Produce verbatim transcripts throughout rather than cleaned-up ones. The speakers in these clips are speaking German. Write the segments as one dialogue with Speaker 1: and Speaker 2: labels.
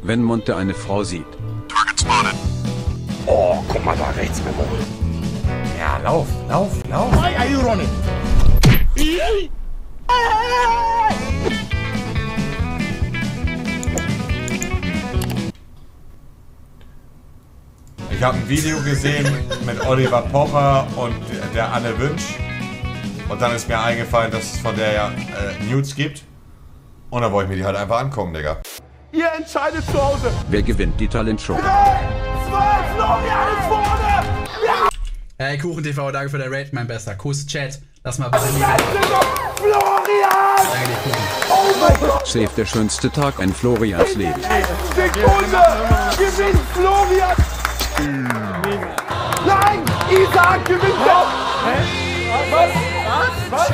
Speaker 1: wenn Monte eine Frau sieht.
Speaker 2: Oh, guck mal da rechts, Memo.
Speaker 3: Ja, lauf, lauf, lauf.
Speaker 2: Why are you running?
Speaker 3: Ich habe ein Video gesehen mit Oliver Pocher und der Anne Wünsch. Und dann ist mir eingefallen, dass es von der ja äh, Nudes gibt. Und dann wollte ich mir die halt einfach angucken, Digga.
Speaker 2: Ihr entscheidet zu Hause.
Speaker 1: Wer gewinnt die Talentshow?
Speaker 2: Zwei, Florian ist vorne. Ja.
Speaker 4: Hey, KuchenTV, danke für den Raid, mein Bester. Kuss, Chat. Lass mal bitte
Speaker 2: Florian!
Speaker 4: Danke dir, Kuchen.
Speaker 2: Oh mein Gott!
Speaker 1: Safe der schönste Tag in Florians Leben.
Speaker 2: Sekunde! Gewinnt Florian! Nein! Isaac gewinnt doch! Hä? Was? Was? Was?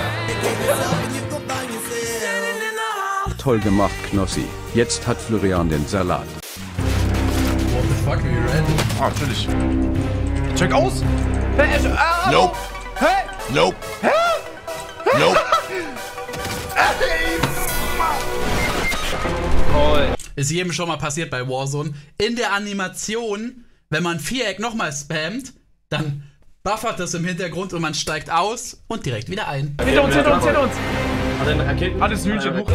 Speaker 1: Toll gemacht, Knossi. Jetzt hat Florian den Salat.
Speaker 4: What the fuck, are you ready?
Speaker 2: Ah, natürlich. Check aus! Hä? Äh,
Speaker 5: Nope.
Speaker 2: Hä?
Speaker 5: Nope.
Speaker 2: Hä?
Speaker 5: Nope.
Speaker 4: Ist jedem schon mal passiert bei Warzone. In der Animation, wenn man Viereck nochmal spammt, dann buffert das im Hintergrund und man steigt aus und direkt wieder ein.
Speaker 2: Hinter uns, hinter uns, hinter uns!
Speaker 6: Hat er eine Raketen?
Speaker 2: Alles Hühnchen hoch.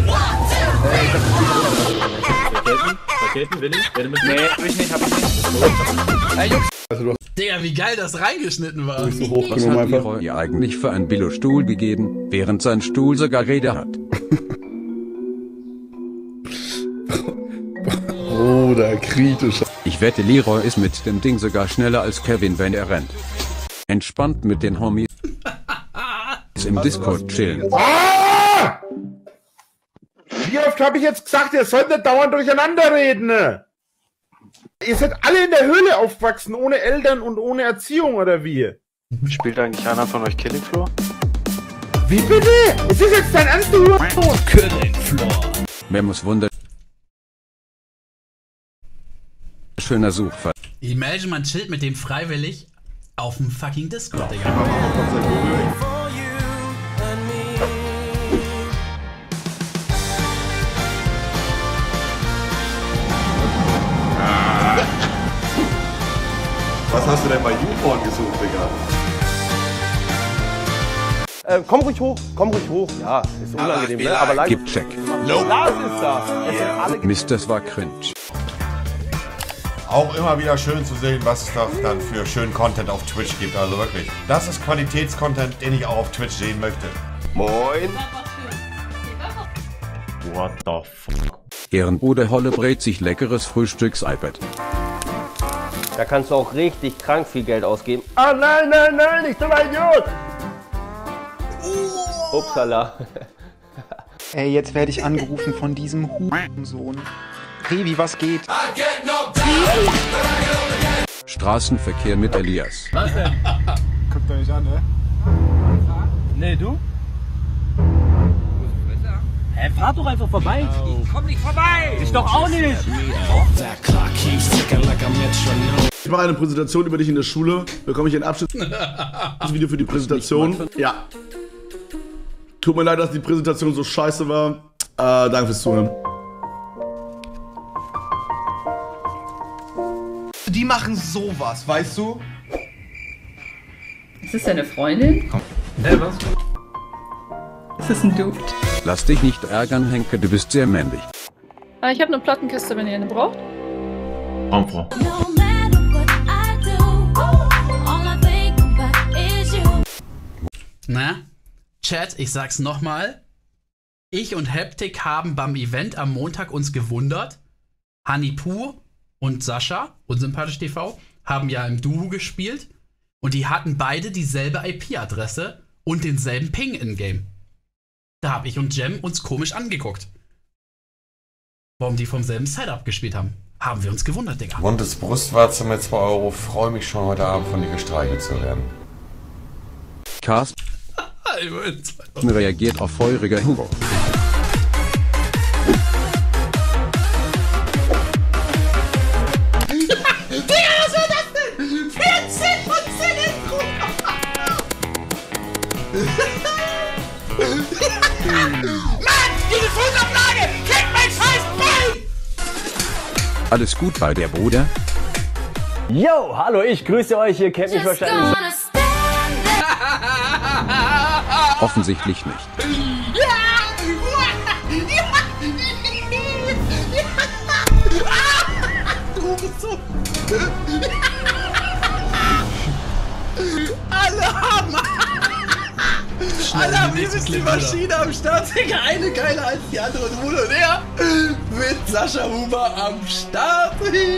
Speaker 6: Raketen? Raketen? Will ich? Will ich?
Speaker 2: Nee, hab ich nicht, hab ich nicht. Ey, Jungs.
Speaker 4: Digga, wie geil das reingeschnitten war.
Speaker 7: So hoch
Speaker 1: Was hat Leroy ihr eigentlich für einen Billo-Stuhl gegeben, während sein Stuhl sogar Räder hat?
Speaker 7: Bruder, kritisch.
Speaker 1: Ich wette, Leroy ist mit dem Ding sogar schneller als Kevin, wenn er rennt. Entspannt mit den Homies im Discord chillen.
Speaker 2: Ah! Wie oft habe ich jetzt gesagt, ihr sollt nicht dauernd durcheinander reden? Ihr seid alle in der Höhle aufgewachsen, ohne Eltern und ohne Erziehung, oder wie?
Speaker 6: Spielt eigentlich einer von euch Killing Floor?
Speaker 2: Wie bitte? Es ist jetzt dein Ernst, du Hurensohn!
Speaker 5: Killing Floor.
Speaker 1: Memos Wunder. Schöner Suchfall.
Speaker 4: Imagine, man chillt mit dem freiwillig auf dem fucking Discord, Digga.
Speaker 3: Was hast du denn bei YouPorn gesucht, Digga?
Speaker 8: Äh, komm ruhig hoch, komm ruhig hoch. Ja, ist unangenehm, ne? Aber live.
Speaker 1: Gib Check.
Speaker 8: Lars ist da. Es sind alle
Speaker 1: Mist, das war cringe.
Speaker 3: Auch immer wieder schön zu sehen, was es doch dann für schönen Content auf Twitch gibt. Also wirklich, das ist Qualitätscontent, den ich auch auf Twitch sehen möchte.
Speaker 2: Moin!
Speaker 6: What the fuck?
Speaker 1: Ehrenbruder Holle brät sich leckeres Frühstücks-iPad.
Speaker 8: Da kannst du auch richtig krank viel Geld ausgeben. Ah nein, nein, nein, ich bin ein Idiot! Upsala.
Speaker 9: Ey, jetzt werde ich angerufen von diesem Hurensohn. Revi, was geht?
Speaker 1: Straßenverkehr mit Elias.
Speaker 6: Was denn?
Speaker 9: Guckt euch an, ne?
Speaker 6: Nee, du? Hä, fahr doch einfach vorbei. Ich komm nicht vorbei. Ich doch auch nicht.
Speaker 7: Ich mache eine Präsentation über dich in der Schule. Bekomme ich ein Abschlussvideo für die Präsentation? Ja. Tut mir leid, dass die Präsentation so scheiße war. Äh, danke fürs Zuhören.
Speaker 10: Die machen sowas, weißt du?
Speaker 11: Ist das deine Freundin?
Speaker 6: Hä, was?
Speaker 11: Ist das ein Dude?
Speaker 1: Lass dich nicht ärgern, Henke, du bist sehr männlich.
Speaker 11: Ah, ich habe eine Plattenkiste, wenn ihr eine braucht.
Speaker 6: Info.
Speaker 4: Na? Chat, ich sag's nochmal. Ich und Heptik haben beim Event am Montag uns gewundert. Hanipu und Sascha, unsympathisch T V, haben ja im Duo gespielt. Und die hatten beide dieselbe I P-Adresse und denselben Ping in-game. Da hab ich und Jem uns komisch angeguckt. Warum die vom selben Setup gespielt haben. Haben wir uns gewundert, Digga.
Speaker 3: Buntes Brustwarze mit zwei Euro. Freue mich schon heute Abend von dir gestreichelt zu werden.
Speaker 1: Carsten reagiert auf feuriger Humor.
Speaker 4: Digga, was war das denn? vierzehn Prozent Intro! Mann, diese Fußablage! Krieg mein scheiß Bein!
Speaker 1: Alles gut bei der Bruder?
Speaker 8: Yo, hallo, ich grüße euch, ihr kennt mich wahrscheinlich schon.
Speaker 1: Offensichtlich nicht.
Speaker 4: Du bist so... Alle haben... Alle haben übelst die Maschine am Start. Eine geiler als die andere. Und Bruno und er mit Sascha Huber am Start.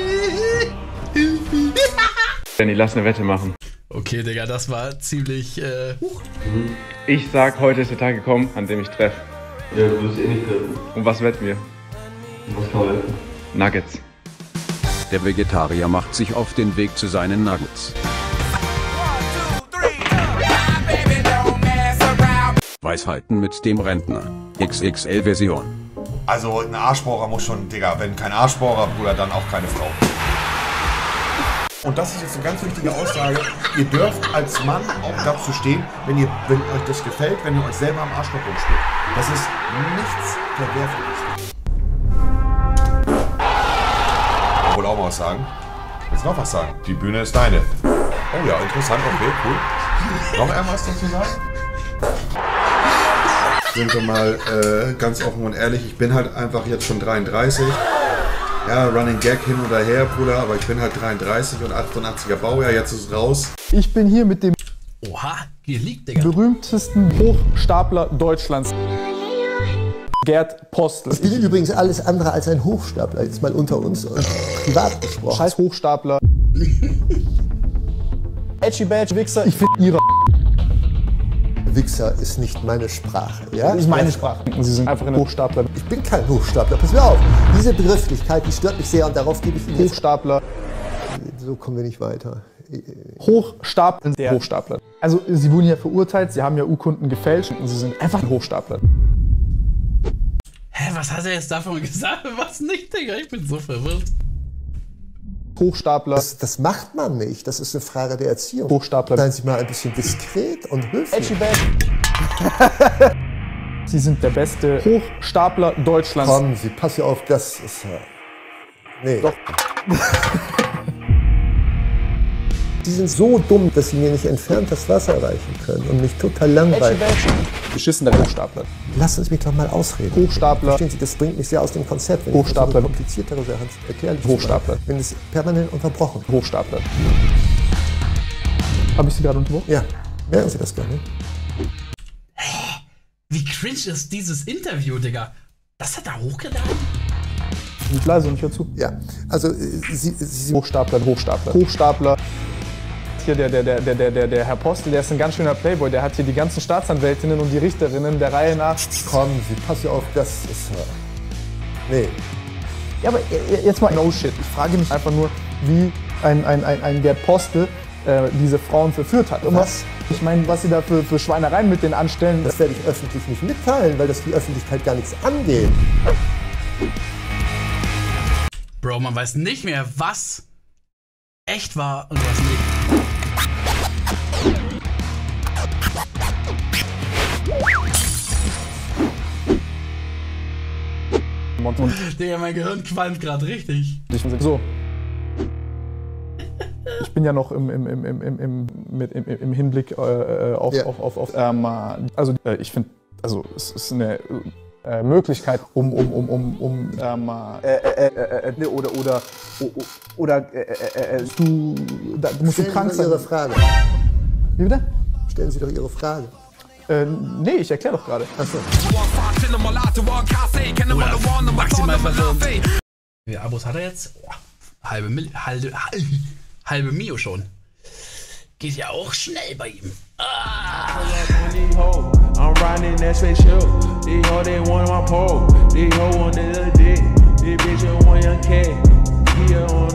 Speaker 12: Danny, lass eine Wette machen.
Speaker 4: Okay, Digga, das war ziemlich... Äh,
Speaker 12: Ich sag, heute ist der Tag gekommen, an dem ich treffe.
Speaker 13: Ja, du wirst eh nicht treffen.
Speaker 12: Und was wetten wir?
Speaker 13: Was kann man wetten?
Speaker 12: Nuggets.
Speaker 1: Der Vegetarier macht sich auf den Weg zu seinen Nuggets. Weisheiten mit dem Rentner. X X L-Version.
Speaker 3: Also ein Arschbohrer muss schon, Digga, wenn kein Arschbohrer, Bruder, dann auch keine Frau. Und das ist jetzt eine ganz wichtige Aussage. Ihr dürft als Mann auch dazu stehen, wenn, ihr, wenn euch das gefällt, wenn ihr euch selber am Arschloch rumspielt. Das ist nichts Verwerfliches. Ich wollte auch mal was sagen. Willst du noch was sagen? Die Bühne ist deine. Oh ja, interessant, okay, cool. Noch irgendwas dazu sagen? Sind wir mal äh, ganz offen und ehrlich, ich bin halt einfach jetzt schon dreiunddreißig. Ja, Running Gag hin oder her, Bruder, aber ich bin halt dreiunddreißig und achtundachtziger Baujahr, jetzt ist es raus.
Speaker 14: Ich bin hier mit dem
Speaker 4: Oha, hier liegt, Digga.
Speaker 14: berühmtesten Hochstapler Deutschlands. Gerd Postel.
Speaker 15: Ich bin übrigens alles andere als ein Hochstapler, jetzt mal unter uns und privat gesprochen.
Speaker 14: Scheiß Hochstapler. Edgy Badge, Wichser, ich finde ihre
Speaker 15: Wichser ist nicht meine Sprache. Ja?
Speaker 14: Das ist meine Sprache. Sie sind einfach ein Hochstapler.
Speaker 15: Ich bin kein Hochstapler, pass mir auf. Diese Begrifflichkeit, die stört mich sehr und darauf gebe ich Ihnen
Speaker 14: Hochstapler.
Speaker 15: So kommen wir nicht weiter.
Speaker 14: Hochstapler, der Hochstapler. Also sie wurden ja verurteilt, sie haben ja Urkunden gefälscht und sie sind einfach ein Hochstapler.
Speaker 4: Hä, was hat er jetzt davon gesagt? Was nicht, Digga? Ich bin so verwirrt.
Speaker 14: Hochstapler.
Speaker 15: Das, das macht man nicht. Das ist eine Frage der Erziehung.
Speaker 14: Hochstapler.
Speaker 15: Seien Sie mal ein bisschen diskret und höflich.
Speaker 14: Edgy Sie sind der beste Hochstapler Deutschlands.
Speaker 15: Kommen Sie, pass hier auf, das ist... Nee. Doch. Sie sind so dumm, dass Sie mir nicht entfernt das Wasser reichen können und mich total langweilig.
Speaker 14: Beschissener Hochstapler.
Speaker 15: Lassen Sie mich doch mal ausreden.
Speaker 14: Hochstapler.
Speaker 15: Verstehen Sie, das bringt mich sehr aus dem Konzept. Wenn
Speaker 14: Hochstapler.
Speaker 15: Ich kompliziertere Sachen erklären.
Speaker 14: Hochstapler.
Speaker 15: Wenn es permanent unterbrochen.
Speaker 14: Hochstapler. Habe ich Sie gerade unterbrochen?
Speaker 15: Ja. Merken Sie das gerne.
Speaker 4: Hä? Wie cringe ist dieses Interview, Digga? Das hat er hochgeladen?
Speaker 14: Nicht leise und ich höre zu.
Speaker 15: Ja. Also, Sie... Sie
Speaker 14: Hochstapler, Hochstapler. Hochstapler. Hier der, der, der, der, der, der Herr Postel, der ist ein ganz schöner Playboy. Der hat hier die ganzen Staatsanwältinnen und die Richterinnen der Reihe nach.
Speaker 15: Kommen Sie, pass hier auf, das ist... Nee.
Speaker 14: Ja, aber jetzt mal no shit. Ich frage mich einfach nur, wie ein, ein, ein, ein Gerd Postel äh, diese Frauen verführt hat. Und was? Ich meine, was sie da für, für Schweinereien mit denen anstellen.
Speaker 15: Das werde ich öffentlich nicht mitteilen, weil das die Öffentlichkeit gar nichts angeht.
Speaker 4: Bro, man weiß nicht mehr, was echt war und was nicht.
Speaker 14: Und
Speaker 4: Digga, mein Gehirn qualmt gerade richtig.
Speaker 14: So. Ich bin ja noch im, im, im, im, im, im, mit, im, im Hinblick äh, auf,
Speaker 15: ja.
Speaker 14: auf, auf, auf ähm, also äh, ich finde, also es ist eine äh, Möglichkeit, um, um, um, um, um ähm, äh, äh, äh, äh, oder, oder, oder, äh, äh, äh, du, da, du musst
Speaker 15: Stellen
Speaker 14: du krank
Speaker 15: Sie
Speaker 14: sein.
Speaker 15: doch Ihre Frage.
Speaker 14: Wie bitte?
Speaker 15: Stellen Sie doch Ihre Frage.
Speaker 14: Äh, nee, ich erkläre doch gerade.
Speaker 15: Achso.
Speaker 4: Oder maximal verwirrend. Wie viele Abos hat er jetzt? Oh, halbe, Mil halbe, halbe Mio schon. Geht ja auch schnell bei ihm. Ah.
Speaker 16: I'm riding that spaceship. They hoe they want my pole. They hoe on the other day. They bitch on one young cat. He on